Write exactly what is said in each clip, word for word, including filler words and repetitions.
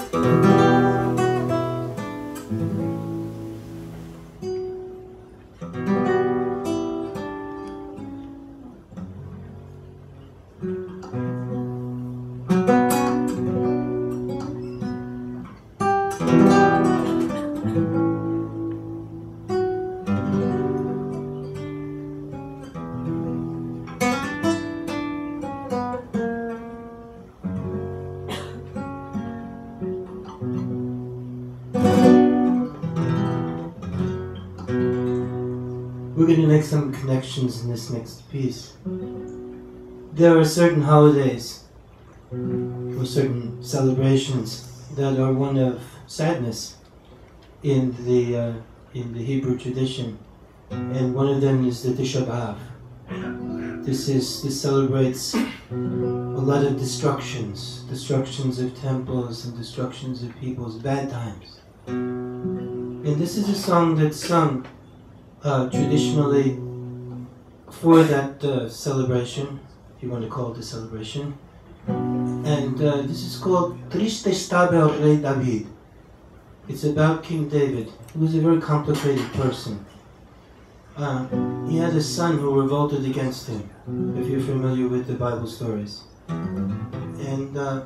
We're going to make some connections in this next piece. There are certain holidays or certain celebrations that are one of sadness in the uh, in the Hebrew tradition, and one of them is the Tisha B'Av. This is this celebrates a lot of destructions, destructions of temples and destructions of people's bad times. And this is a song that's sung Uh, traditionally for that uh, celebration, if you want to call it a celebration. And uh, this is called Triste estaba el Rey David. It's about King David, who was a very complicated person. Uh, he had a son who revolted against him, if you're familiar with the Bible stories. And, uh,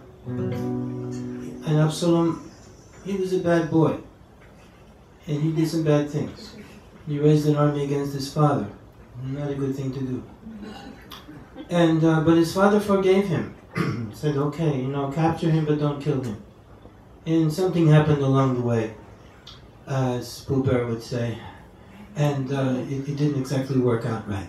and Absalom, he was a bad boy, and he did some bad things. He raised an army against his father. Not a good thing to do. And uh, but his father forgave him. Said, okay, you know, capture him, but don't kill him. And something happened along the way, uh, as Pooh Bear would say, and uh, it, it didn't exactly work out right.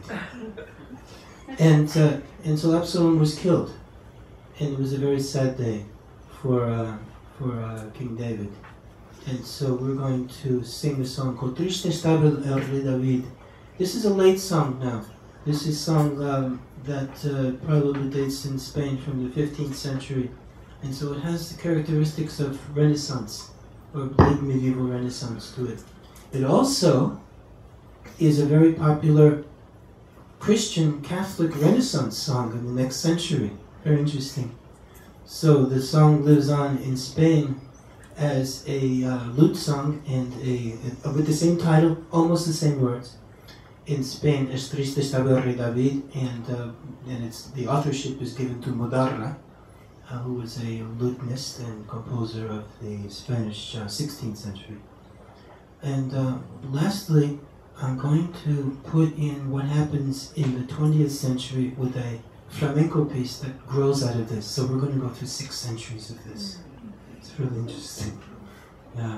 And uh, and so Absalom was killed, and it was a very sad day for uh, for uh, King David. And so we're going to sing a song called Triste estaba el Rey David. This is a late song now. This is a song um, that uh, probably dates in Spain from the fifteenth century. And so it has the characteristics of Renaissance, or late medieval Renaissance to it. It also is a very popular Christian Catholic Renaissance song in the next century. Very interesting. So the song lives on in Spain as a uh, lute song, and a, a with the same title, almost the same words. In Spain, Es Triste estaba el Rey David, and uh, and it's the authorship is given to Modarra, uh, who was a lutenist and composer of the Spanish uh, sixteenth century. And uh, lastly, I'm going to put in what happens in the twentieth century with a flamenco piece that grows out of this. So we're going to go through six centuries of this. It's really interesting. Yeah.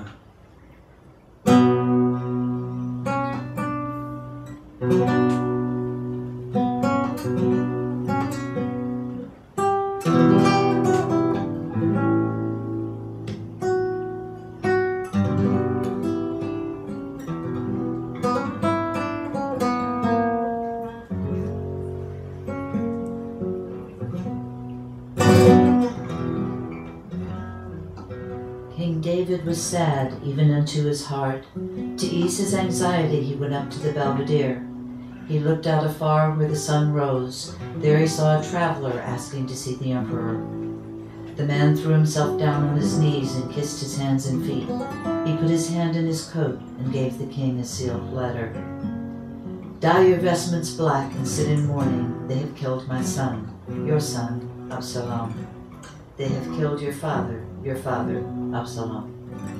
David was sad, even unto his heart. To ease his anxiety, he went up to the Belvedere. He looked out afar where the sun rose. There he saw a traveler asking to see the emperor. The man threw himself down on his knees and kissed his hands and feet. He put his hand in his coat and gave the king a sealed letter. Dye your vestments black and sit in mourning. They have killed my son, your son, Absalom. They have killed your father, your father, Absalom.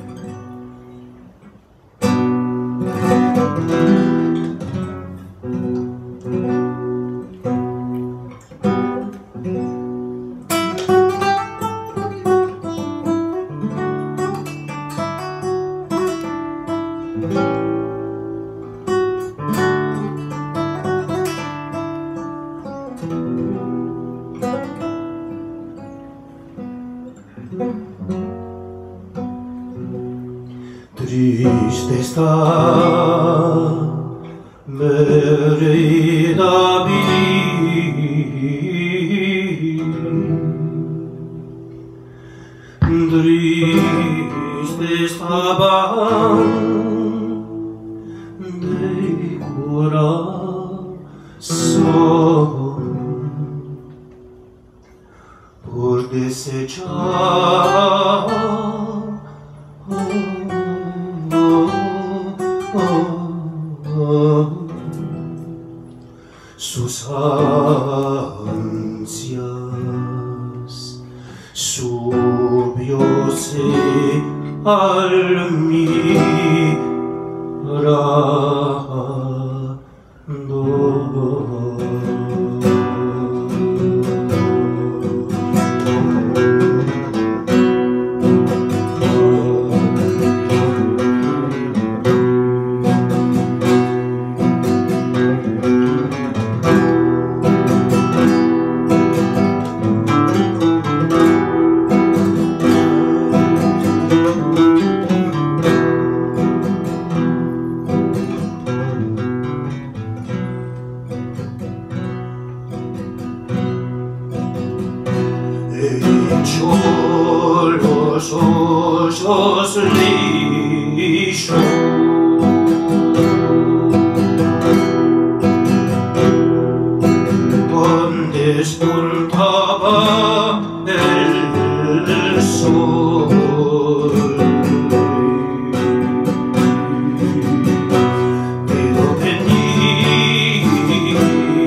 Triste está Rey David, triste estaban de corazón por desechar sus ansias, subióse al mirador. Echó los ojos lisos, donde despuntaba el sol. Pero venir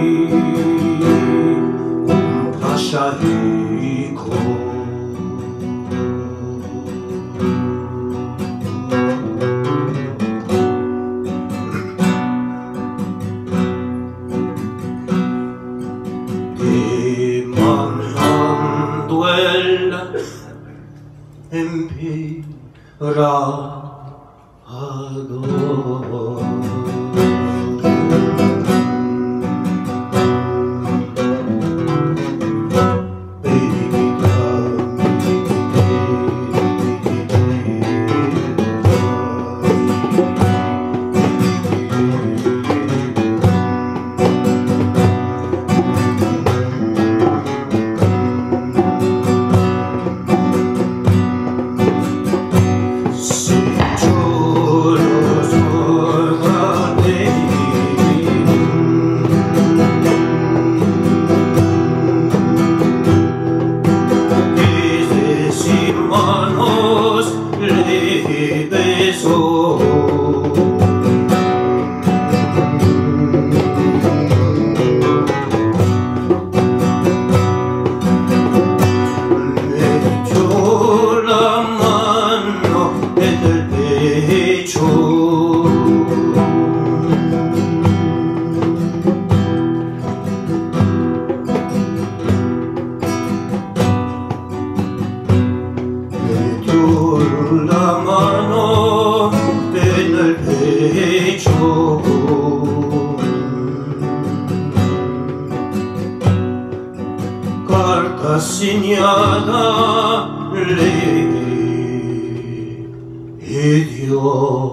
un pajarito manando el emperador. Carta señada le dio.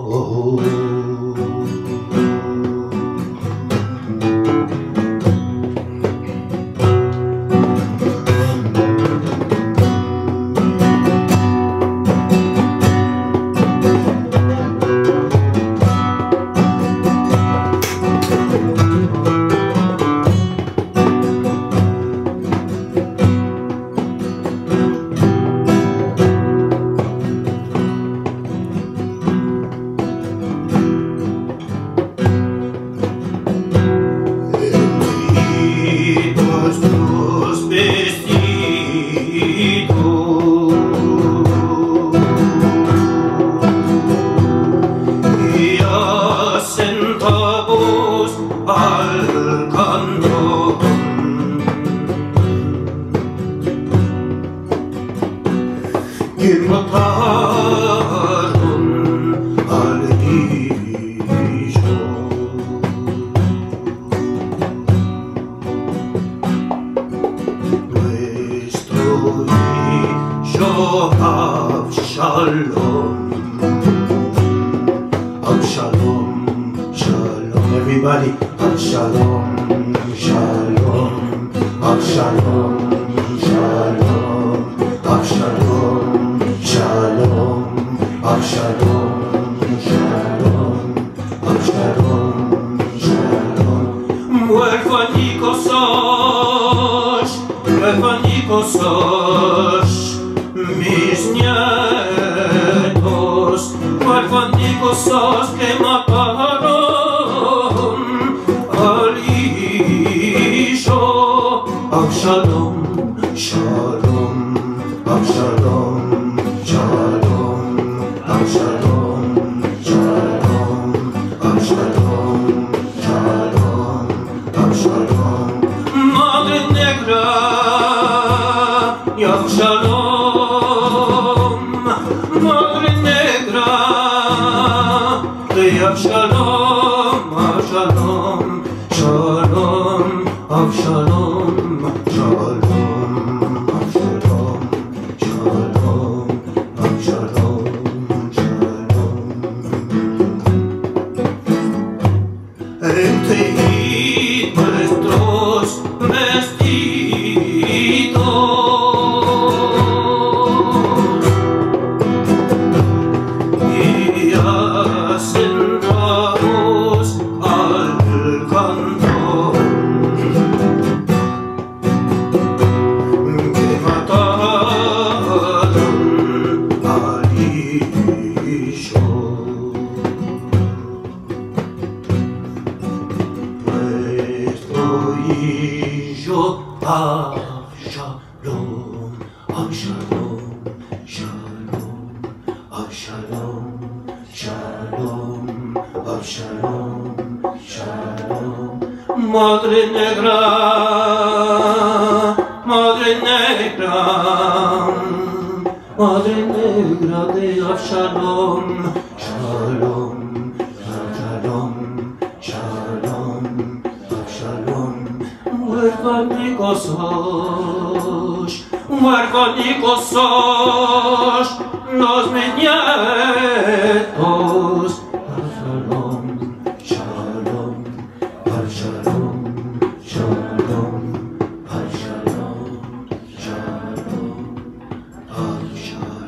Que mataron al hijo. Nuestro hijo Absalom, Absalom, Shalom, everybody, Absalom, Shalom, Absalom, Shalom, Absalom. Shalom, Absalom, Shalom, Absalom, Shalom. Huérfanicos sos, huérfanicos sos, mis nietos, huérfanicos sos que mataron al hijo. Avşalom, Şalom, Avşalom, Şalom, Avşalom, Şalom, Avşalom, Şalom, Avşalom. Madre negra, Avşalom, Madre negra, Avşalom, Avşalom, Şalom, Avşalom, Şalom, Avşalom, Şalom, Avşalom, Şalom. Enteid nuestros vestidos y ascentramos al canto que mataron al hijo. Nuestro hijo Avşalom, Avşalom, Şalom, Avşalom, Şalom, Avşalom, Şalom. Madre negra, Madre negra, Madre negra de Avşalom, Şalom, Avşalom, Şalom, Avşalom. Huérfanicos sos, huérfanicos sos, los nietos. Avşalom, Şalom, Avşalom, Şalom, Avşalom, Şalom, Avşalom.